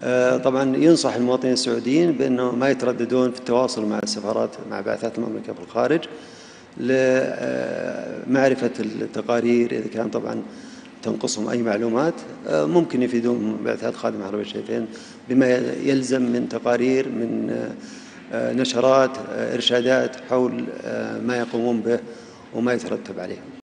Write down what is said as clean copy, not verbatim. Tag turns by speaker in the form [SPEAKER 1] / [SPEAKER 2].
[SPEAKER 1] طبعا ينصح المواطنين السعوديين بأنه ما يترددون في التواصل مع السفارات، مع بعثات المملكة في الخارج، لمعرفة التقارير إذا كان طبعا تنقصهم أي معلومات. ممكن يفيدون بعثات خادم حرمين الشريفين بما يلزم من تقارير، من نشرات، إرشادات حول ما يقومون به وما يترتب عليه.